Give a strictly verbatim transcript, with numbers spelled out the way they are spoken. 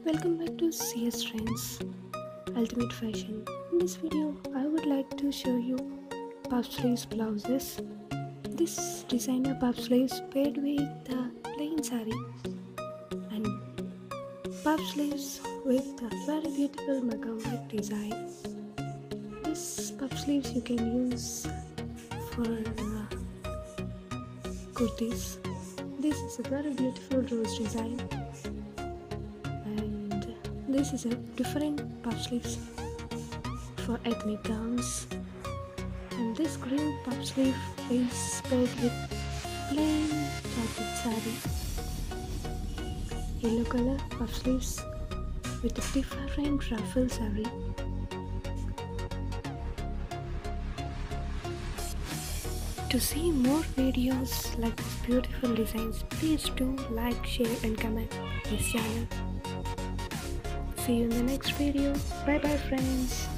Welcome back to C S Trends Ultimate Fashion. In this video, I would like to show you puff sleeves blouses. This designer puff sleeves paired with the plain saree and puff sleeves with a very beautiful magam design. This puff sleeves you can use for uh, kurtis. This is a very beautiful rose design. This is a different puff sleeves for ethnic gowns, and this green puff sleeve is paired with plain jacket saree. Yellow color puff sleeves with a different ruffle saree. To see more videos like these beautiful designs, please do like, share and comment this channel. See you in the next video. Bye bye friends.